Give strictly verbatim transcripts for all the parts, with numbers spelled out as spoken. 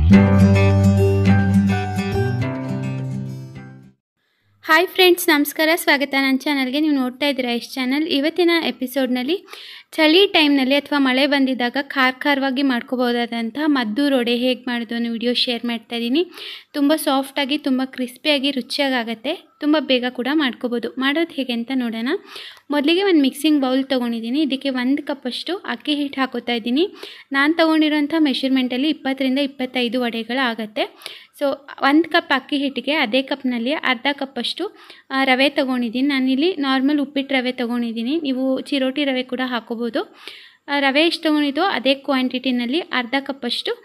Hi friends, ನಮಸ್ಕಾರ, ಸ್ವಾಗತ ನನ್ನ ಚಾನಲ್ಗೆ. ನೀವು ನೋಡ್ತಾ ಇದ್ದೀರಾ ಇಷ್ಟು ಚಾನಲ್. ಇವತ್ತಿನ ಎಪಿಸೋಡ್ನಲ್ಲಿ ಚಳಿ ಟೈಮ್ನಲ್ಲಿ ಅಥವಾ ಮಳೆ ಬಂದಿದ್ದಾಗ ಖಾರ ಖಾರವಾಗಿ ಮಾಡ್ಕೋಬೋದಾದಂಥ ಮದ್ದೂರು ವಡೆ ಹೇಗೆ ಮಾಡೋದು ಅನ್ನೋ ವಿಡಿಯೋ ಶೇರ್ ಮಾಡ್ತಾ ಇದ್ದೀನಿ. ತುಂಬ ಸಾಫ್ಟಾಗಿ, ತುಂಬ ಕ್ರಿಸ್ಪಿಯಾಗಿ, ರುಚಿಯಾಗುತ್ತೆ. ತುಂಬ ಬೇಗ ಕೂಡ ಮಾಡ್ಕೋಬೋದು. ಮಾಡೋದು ಹೇಗೆ ಅಂತ ನೋಡೋಣ. ಮೊದಲಿಗೆ ಒಂದು ಮಿಕ್ಸಿಂಗ್ ಬೌಲ್ ತೊಗೊಂಡಿದ್ದೀನಿ. ಇದಕ್ಕೆ ಒಂದು ಕಪ್ಪಷ್ಟು ಅಕ್ಕಿ ಹಿಟ್ಟು ಹಾಕೋತಾ ಇದ್ದೀನಿ. ನಾನು ತೊಗೊಂಡಿರೋಂಥ ಮೆಷರ್ಮೆಂಟಲ್ಲಿ ಇಪ್ಪತ್ತರಿಂದ ಇಪ್ಪತ್ತೈದು ವಡೆಗಳು ಆಗುತ್ತೆ. ಸೊ ಒಂದು ಕಪ್ ಅಕ್ಕಿ ಹಿಟ್ಟಿಗೆ ಅದೇ ಕಪ್ನಲ್ಲಿ ಅರ್ಧ ಕಪ್ಪಷ್ಟು ರವೆ ತೊಗೊಂಡಿದ್ದೀನಿ. ನಾನಿಲ್ಲಿ ನಾರ್ಮಲ್ ಉಪ್ಪಿಟ್ಟು ರವೆ ತೊಗೊಂಡಿದ್ದೀನಿ. ನೀವು ಚಿರೋಟಿ ರವೆ ಕೂಡ ಹಾಕೋಬೋದು. ರವೆ ಎಷ್ಟು ತೊಗೊಂಡಿದ್ದೋ ಅದೇ ಕ್ವಾಂಟಿಟಿನಲ್ಲಿ ಅರ್ಧ ಕಪ್ಪಷ್ಟು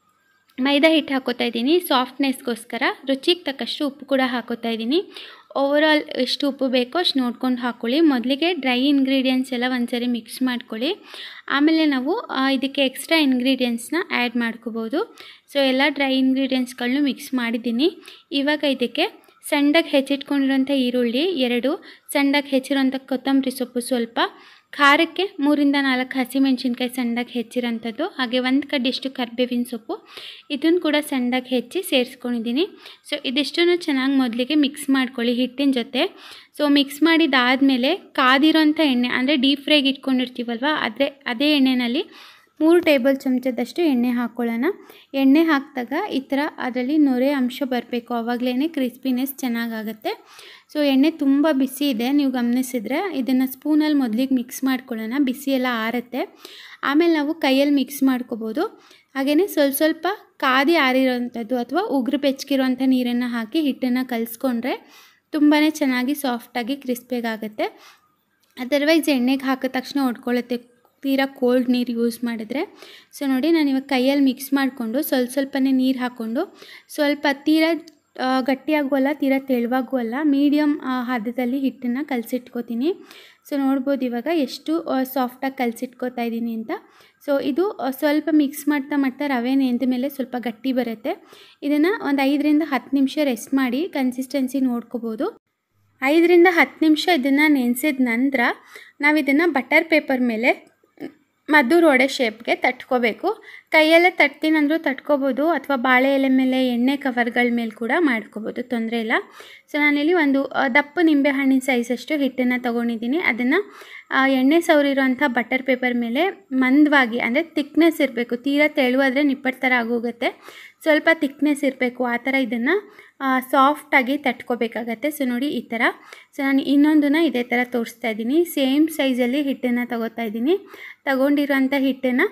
ಮೈದಾ ಹಿಟ್ಟು ಹಾಕೋತಾ ಇದ್ದೀನಿ ಸಾಫ್ಟ್ನೆಸ್ಗೋಸ್ಕರ. ರುಚಿಗೆ ತಕ್ಕಷ್ಟು ಉಪ್ಪು ಕೂಡ ಹಾಕೋತಾ ಇದ್ದೀನಿ. ಓವರಾಲ್ ಎಷ್ಟು ಉಪ್ಪು ಬೇಕೋ ಅಷ್ಟು ನೋಡ್ಕೊಂಡು ಹಾಕ್ಕೊಳ್ಳಿ. ಮೊದಲಿಗೆ ಡ್ರೈ ಇಂಗ್ರೀಡಿಯೆಂಟ್ಸ್ ಎಲ್ಲ ಒಂದ್ಸರಿ ಮಿಕ್ಸ್ ಮಾಡ್ಕೊಳ್ಳಿ. ಆಮೇಲೆ ನಾವು ಇದಕ್ಕೆ ಎಕ್ಸ್ಟ್ರಾ ಇಂಗ್ರೀಡಿಯೆಂಟ್ಸ್ನ ಆ್ಯಡ್ ಮಾಡ್ಕೋಬೋದು. ಸೊ ಎಲ್ಲ ಡ್ರೈ ಇಂಗ್ರೀಡಿಯೆಂಟ್ಸ್ಗಳನ್ನೂ ಮಿಕ್ಸ್ ಮಾಡಿದ್ದೀನಿ. ಇವಾಗ ಇದಕ್ಕೆ ಸಣ್ಣದಾಗಿ ಹೆಚ್ಚಿಟ್ಕೊಂಡಿರೋಂಥ ಈರುಳ್ಳಿ ಎರಡು, ಸಣ್ಣದಾಗಿ ಹೆಚ್ಚಿರೋಂಥ ಕೊತ್ತಂಬರಿ ಸೊಪ್ಪು ಸ್ವಲ್ಪ, ಖಾರಕ್ಕೆ ಮೂರಿಂದ ನಾಲ್ಕು ಹಸಿಮೆಣ್ಸಿನ್ಕಾಯಿ ಸಣ್ಣದಾಗಿ ಹೆಚ್ಚಿರೋಂಥದ್ದು, ಹಾಗೆ ಒಂದು ಕಡ್ಡಿಷ್ಟು ಕರಿಬೇವಿನ ಸೊಪ್ಪು ಇದನ್ನು ಕೂಡ ಸಣ್ಣದಾಗಿ ಹೆಚ್ಚಿ ಸೇರಿಸ್ಕೊಂಡಿದ್ದೀನಿ. ಸೊ ಇದಿಷ್ಟನ್ನು ಚೆನ್ನಾಗಿ ಮೊದಲಿಗೆ ಮಿಕ್ಸ್ ಮಾಡ್ಕೊಳ್ಳಿ ಹಿಟ್ಟಿನ ಜೊತೆ. ಸೊ ಮಿಕ್ಸ್ ಮಾಡಿದಾದಮೇಲೆ ಕಾದಿರೋಂಥ ಎಣ್ಣೆ ಅಂದರೆ ಡೀಪ್ ಫ್ರೈಗೆ ಇಟ್ಕೊಂಡಿರ್ತೀವಲ್ವ, ಅದೇ ಅದೇ ಎಣ್ಣೆಯಲ್ಲಿ ಮೂರು ಟೇಬಲ್ ಚಮಚದಷ್ಟು ಎಣ್ಣೆ ಹಾಕ್ಕೊಳ್ಳೋಣ. ಎಣ್ಣೆ ಹಾಕಿದಾಗ ಈ ಥರ ಅದರಲ್ಲಿ ನೊರೆ ಅಂಶ ಬರಬೇಕು, ಆವಾಗಲೇ ಕ್ರಿಸ್ಪಿನೆಸ್ ಚೆನ್ನಾಗಾಗುತ್ತೆ. ಸೊ ಎಣ್ಣೆ ತುಂಬ ಬಿಸಿ ಇದೆ, ನೀವು ಗಮನಿಸಿದರೆ ಇದನ್ನು ಸ್ಪೂನಲ್ಲಿ ಮೊದಲಿಗೆ ಮಿಕ್ಸ್ ಮಾಡ್ಕೊಳ್ಳೋಣ. ಬಿಸಿ ಎಲ್ಲ ಆರುತ್ತೆ. ಆಮೇಲೆ ನಾವು ಕೈಯಲ್ಲಿ ಮಿಕ್ಸ್ ಮಾಡ್ಕೋಬೋದು. ಹಾಗೆಯೇ ಸ್ವಲ್ಪ ಸ್ವಲ್ಪ ಕಾದಿ ಆರಿರೋವಂಥದ್ದು ಅಥವಾ ಉಗುರು ಬೆಚ್ಚಗಿರೋವಂಥ ನೀರನ್ನು ಹಾಕಿ ಹಿಟ್ಟನ್ನು ಕಲಿಸ್ಕೊಂಡ್ರೆ ತುಂಬಾ ಚೆನ್ನಾಗಿ ಸಾಫ್ಟಾಗಿ ಕ್ರಿಸ್ಪಿಯಾಗುತ್ತೆ. ಅದರ್ವೈಸ್ ಎಣ್ಣೆಗೆ ಹಾಕಿದ ತಕ್ಷಣ ಹೊಡ್ಕೊಳ್ಳುತ್ತೆ ತೀರಾ ಕೋಲ್ಡ್ ನೀರು ಯೂಸ್ ಮಾಡಿದ್ರೆ. ಸೊ ನೋಡಿ, ನಾನು ಇವಾಗ ಕೈಯಲ್ಲಿ ಮಿಕ್ಸ್ ಮಾಡಿಕೊಂಡು ಸ್ವಲ್ಪ ಸ್ವಲ್ಪನೇ ನೀರು ಹಾಕ್ಕೊಂಡು ಸ್ವಲ್ಪ ತೀರಾ ಗಟ್ಟಿಯಾಗೂ ಅಲ್ಲ ತೀರಾ ತೆಳುವಾಗೂ ಅಲ್ಲ ಮೀಡಿಯಮ್ ಹದದಲ್ಲಿ ಹಿಟ್ಟನ್ನು ಕಲಸಿಟ್ಕೋತೀನಿ. ಸೊ ನೋಡ್ಬೋದು ಇವಾಗ ಎಷ್ಟು ಸಾಫ್ಟಾಗಿ ಕಲಸಿಟ್ಕೋತಾ ಇದ್ದೀನಿ ಅಂತ. ಸೊ ಇದು ಸ್ವಲ್ಪ ಮಿಕ್ಸ್ ಮಾಡ್ತಾ ಮಾಡ್ತಾ ರವೆ ನೆಂದ ಮೇಲೆ ಸ್ವಲ್ಪ ಗಟ್ಟಿ ಬರುತ್ತೆ. ಇದನ್ನು ಒಂದು ಐದರಿಂದ ಹತ್ತು ನಿಮಿಷ ರೆಸ್ಟ್ ಮಾಡಿ ಕನ್ಸಿಸ್ಟೆನ್ಸಿ ನೋಡ್ಕೋಬೋದು. ಐದರಿಂದ ಹತ್ತು ನಿಮಿಷ ಇದನ್ನು ನೆನೆಸಿದ ನಂತರ ನಾವು ಇದನ್ನು ಬಟರ್ ಪೇಪರ್ ಮೇಲೆ ಮದ್ದೂರು ವಡೆ ಶೇಪ್ಗೆ ತಟ್ಕೋಬೇಕು. ಕೈಯಲ್ಲೇ ತಟ್ತೀನಿ ಅಂದರೂ ತಟ್ಕೋಬೋದು, ಅಥವಾ ಬಾಳೆ ಎಲೆ ಮೇಲೆ ಎಣ್ಣೆ ಕವರ್ಗಳ ಮೇಲೆ ಕೂಡ ಮಾಡ್ಕೋಬೋದು, ತೊಂದರೆ ಇಲ್ಲ. ಸೊ ನಾನಿಲ್ಲಿ ಒಂದು ದಪ್ಪ ನಿಂಬೆಹಣ್ಣಿನ ಸೈಜಷ್ಟು ಹಿಟ್ಟನ್ನು ತೊಗೊಂಡಿದ್ದೀನಿ. ಅದನ್ನು ಎಣ್ಣೆ ಸವರಿರೋಂಥ ಬಟರ್ ಪೇಪರ್ ಮೇಲೆ ಮಂದವಾಗಿ ಅಂದರೆ ತಿಕ್ನೆಸ್ ಇರಬೇಕು. ತೀರಾ ತೆಳುವಾದರೆ ನಿಪ್ಪಟ್ಟು ಥರ ಆಗೋಗುತ್ತೆ. ಸ್ವಲ್ಪ ತಿಕ್ನೆಸ್ ಇರಬೇಕು, ಆ ಥರ ಇದನ್ನು ಸಾಫ್ಟಾಗಿ ತಟ್ಕೋಬೇಕಾಗತ್ತೆ. ಸೊ ನೋಡಿ ಈ ಥರ. ಸೊ ನಾನು ಇನ್ನೊಂದನ್ನು ಇದೇ ಥರ ತೋರಿಸ್ತಾ ಇದ್ದೀನಿ. ಸೇಮ್ ಸೈಜಲ್ಲಿ ಹಿಟ್ಟನ್ನು ತಗೋತಾ ಇದ್ದೀನಿ. ತಗೊಂಡಿರೋಂಥ ಹಿಟ್ಟನ್ನು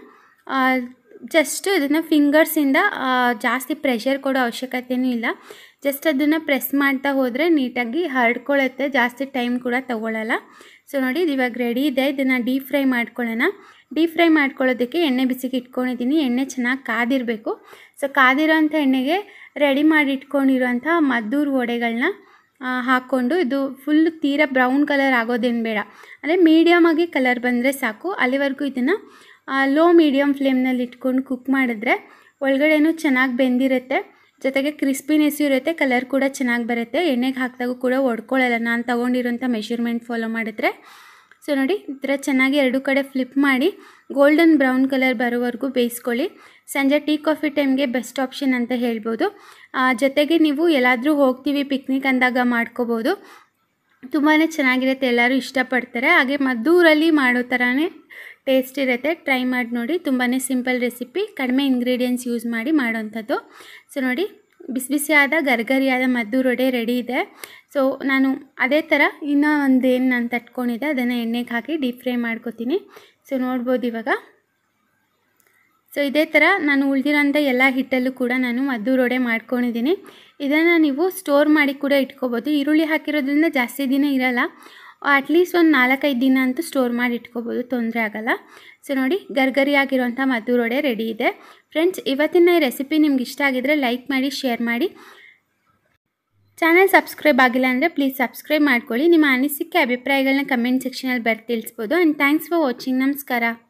ಜಸ್ಟ್ ಇದನ್ನು ಫಿಂಗರ್ಸಿಂದ ಜಾಸ್ತಿ ಪ್ರೆಷರ್ ಕೊಡೋ ಅವಶ್ಯಕತೆಯೂ ಇಲ್ಲ. ಜಸ್ಟ್ ಅದನ್ನು ಪ್ರೆಸ್ ಮಾಡ್ತಾ ಹೋದರೆ ನೀಟಾಗಿ ಹರಡ್ಕೊಳ್ಳುತ್ತೆ, ಜಾಸ್ತಿ ಟೈಮ್ ಕೂಡ ತಗೊಳ್ಳಲ್ಲ. ಸೊ ನೋಡಿ ಇದು ಇವಾಗ ರೆಡಿ ಇದೆ. ಇದನ್ನು ಡೀಪ್ ಫ್ರೈ ಮಾಡ್ಕೊಳ್ಳೋಣ. ಡೀಪ್ ಫ್ರೈ ಮಾಡ್ಕೊಳ್ಳೋದಕ್ಕೆ ಎಣ್ಣೆ ಬಿಸಿಗೆ ಇಟ್ಕೊಂಡಿದ್ದೀನಿ. ಎಣ್ಣೆ ಚೆನ್ನಾಗಿ ಕಾದಿರಬೇಕು. ಸೊ ಕಾದಿರೋಂಥ ಎಣ್ಣೆಗೆ ರೆಡಿ ಮಾಡಿ ಇಟ್ಕೊಂಡಿರೋಂಥ ಮದ್ದೂರು ವಡೆಗಳನ್ನ ಹಾಕ್ಕೊಂಡು, ಇದು ಫುಲ್ ತೀರಾ ಬ್ರೌನ್ ಕಲರ್ ಆಗೋದೇನು ಬೇಡ, ಅಂದರೆ ಮೀಡಿಯಮಾಗಿ ಕಲರ್ ಬಂದರೆ ಸಾಕು. ಅಲ್ಲಿವರೆಗೂ ಇದನ್ನು ಲೋ ಮೀಡಿಯಮ್ ಫ್ಲೇಮ್ನಲ್ಲಿ ಇಟ್ಕೊಂಡು ಕುಕ್ ಮಾಡಿದ್ರೆ ಒಳಗಡೆನೂ ಚೆನ್ನಾಗಿ ಬೆಂದಿರುತ್ತೆ, ಜೊತೆಗೆ ಕ್ರಿಸ್ಪಿನೆಸ್ಸು ಇರುತ್ತೆ, ಕಲರ್ ಕೂಡ ಚೆನ್ನಾಗಿ ಬರುತ್ತೆ. ಎಣ್ಣೆಗೆ ಹಾಕಿದಾಗೂ ಕೂಡ ಒಡ್ಕೊಳ್ಳಲ್ಲ ನಾನು ತೊಗೊಂಡಿರೋಂಥ ಮೆಷರ್ಮೆಂಟ್ ಫಾಲೋ ಮಾಡಿದ್ರೆ. ಸೊ ನೋಡಿ ಈ ಥರ ಚೆನ್ನಾಗಿ ಎರಡು ಕಡೆ ಫ್ಲಿಪ್ ಮಾಡಿ ಗೋಲ್ಡನ್ ಬ್ರೌನ್ ಕಲರ್ ಬರೋವರೆಗೂ ಬೇಯಿಸ್ಕೊಳ್ಳಿ. ಸಂಜೆ ಟೀ ಕಾಫಿ ಟೈಮ್ಗೆ ಬೆಸ್ಟ್ ಆಪ್ಷನ್ ಅಂತ ಹೇಳ್ಬೋದು. ಜೊತೆಗೆ ನೀವು ಎಲ್ಲಾದರೂ ಹೋಗ್ತೀವಿ ಪಿಕ್ನಿಕ್ ಅಂದಾಗ ಮಾಡ್ಕೋಬೋದು. ತುಂಬಾ ಚೆನ್ನಾಗಿರುತ್ತೆ, ಎಲ್ಲರೂ ಇಷ್ಟಪಡ್ತಾರೆ. ಹಾಗೆ ಮದ್ದೂರಲ್ಲಿ ಮಾಡೋ ಥರನೇ ಟೇಸ್ಟ್ ಇರುತ್ತೆ. ಟ್ರೈ ಮಾಡಿ ನೋಡಿ. ತುಂಬಾ ಸಿಂಪಲ್ ರೆಸಿಪಿ, ಕಡಿಮೆ ಇಂಗ್ರೀಡಿಯೆಂಟ್ಸ್ ಯೂಸ್ ಮಾಡಿ ಮಾಡೋವಂಥದ್ದು. ಸೊ ನೋಡಿ ಬಿಸಿ ಬಿಸಿಯಾದ ಗರ್ಗರಿಯಾದ ಮದ್ದೂರು ವಡೆ ರೆಡಿ ಇದೆ. ಸೊ ನಾನು ಅದೇ ಥರ ಇನ್ನೂ ಒಂದೇನು ನಾನು ತಟ್ಕೊಂಡಿದ್ದೆ ಅದನ್ನು ಎಣ್ಣೆಗೆ ಹಾಕಿ ಡೀಪ್ ಫ್ರೈ ಮಾಡ್ಕೊತೀನಿ. ಸೊ ನೋಡ್ಬೋದು ಇವಾಗ. ಸೊ ಇದೇ ಥರ ನಾನು ಉಳಿದಿರೋಂಥ ಎಲ್ಲ ಹಿಟ್ಟಲ್ಲೂ ಕೂಡ ನಾನು ಮದ್ದೂರು ವಡೆ ಮಾಡ್ಕೊಂಡಿದ್ದೀನಿ. ಇದನ್ನು ನೀವು ಸ್ಟೋರ್ ಮಾಡಿ ಕೂಡ ಇಟ್ಕೋಬೋದು. ಈರುಳ್ಳಿ ಹಾಕಿರೋದ್ರಿಂದ ಜಾಸ್ತಿ ದಿನ ಇರೋಲ್ಲ, ಅಟ್ಲೀಸ್ಟ್ ಒಂದು ನಾಲ್ಕೈದು ದಿನ ಅಂತೂ ಸ್ಟೋರ್ ಮಾಡಿ ಇಟ್ಕೋಬೋದು, ತೊಂದರೆ ಆಗೋಲ್ಲ. ಸೊ ನೋಡಿ ಗರ್ಗರಿಯಾಗಿರೋಂಥ ಮದ್ದೂರು ವಡೆ ರೆಡಿ ಇದೆ. ಫ್ರೆಂಡ್ಸ್, ಇವತ್ತಿನ ಈ ರೆಸಿಪಿ ನಿಮ್ಗೆ ಇಷ್ಟ ಆಗಿದ್ರೆ ಲೈಕ್ ಮಾಡಿ, ಶೇರ್ ಮಾಡಿ. ಚಾನಲ್ ಸಬ್ಸ್ಕ್ರೈಬ್ ಆಗಿಲ್ಲ ಅಂದರೆ ಪ್ಲೀಸ್ ಸಬ್ಸ್ಕ್ರೈಬ್ ಮಾಡ್ಕೊಳ್ಳಿ. ನಿಮ್ಮ ಅನಿಸಿಕೆ ಅಭಿಪ್ರಾಯಗಳನ್ನ ಕಮೆಂಟ್ ಸೆಕ್ಷನಲ್ಲಿ ಬರೆದು ತಿಳಿಸ್ಬೋದು. And thanks for watching. ನಮಸ್ಕಾರ.